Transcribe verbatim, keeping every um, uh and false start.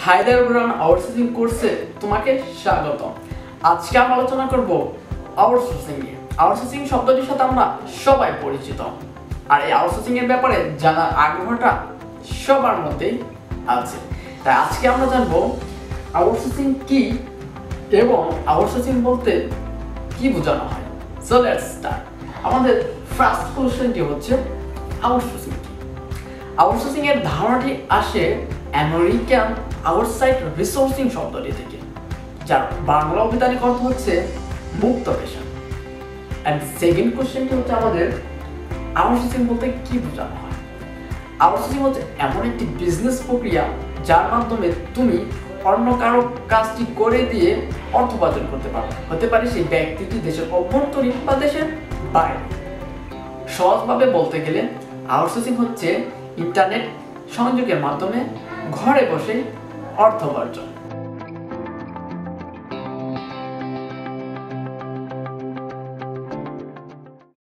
Haider brown outsourcing কোর্সে তোমাকে স্বাগত। আজকে আমরা আলোচনা করব আউটসোর্সিং নিয়ে। আউটসোর্সিং শব্দটির সাথে আমরা সবাই পরিচিত, আর এই আউটসোর্সিং এর ব্যাপারে জানার আগ্রহটা সবার মধ্যেই আছে। তাই আজকে আমরা জানবো আউটসোর্সিং কি এবং আউটসোর্সিং বলতে কি বোঝানো হয়। So let's start. আমাদের ফার্স্ট কোশ্চেনটি হচ্ছে আউটসোর্সিং কি? আউটসোর্সিং এর ধারণাটি আসে আমেরিকান আউটসাইড রিসোর্সিং শব্দটি থেকে, যার বাংলা অভিধানিক অর্থ হচ্ছে মুক্ত পেশা। এন্ড সেকেন্ড কোশ্চেনটি হচ্ছে আমাদের আউটসোর্সিং বলতে কি বোঝানো হয়। আউটসোর্সিং হচ্ছে এমন একটি বিজনেস প্রক্রিয়া যার মাধ্যমে তুমি অন্য কারো কাজটি করে দিয়ে অর্থ উপার্জন করতে পারো। হতে পারে সেই ব্যক্তিটি দেশের অভ্যন্তরীণ বা দেশের বাইরে। সহজভাবে বলতে গেলে আউটসোর্সিং হচ্ছে ইন্টারনেট সংযোগের মাধ্যমে ঘরে বসে অর্থ উপার্জন।